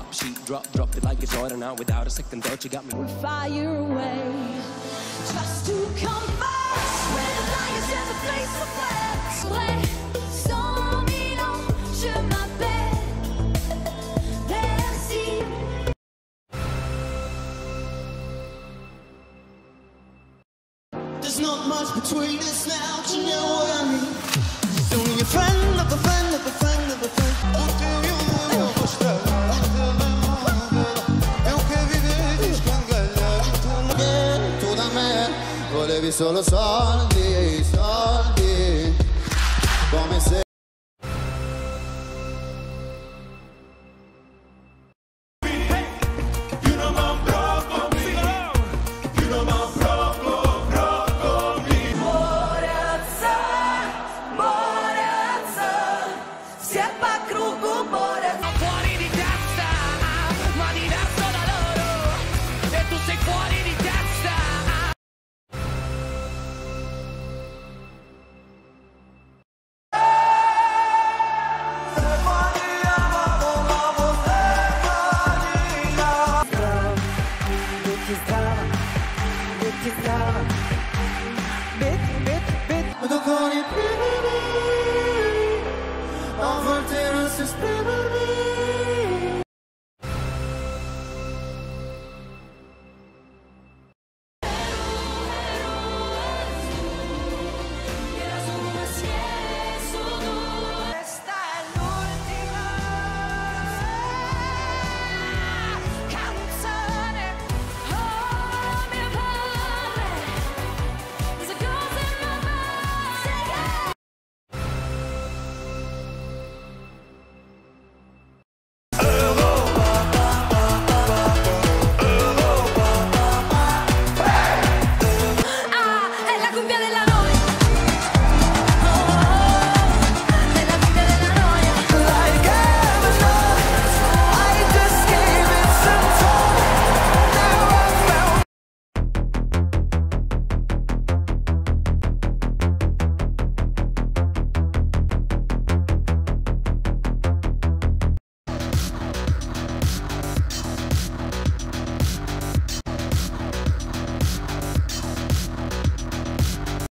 sheet, drop it like it's ordering out without a second thought. You got me fire away just to come back. When the lions in the place of flat. Sans Milan, je m'appelle Merci. There's not much between us now, do you know what I mean? Only a friend of a friend of a friend of a friend. Tu da me volevi solo soldi, soldi, come se con i piedi, a volte non si esprime.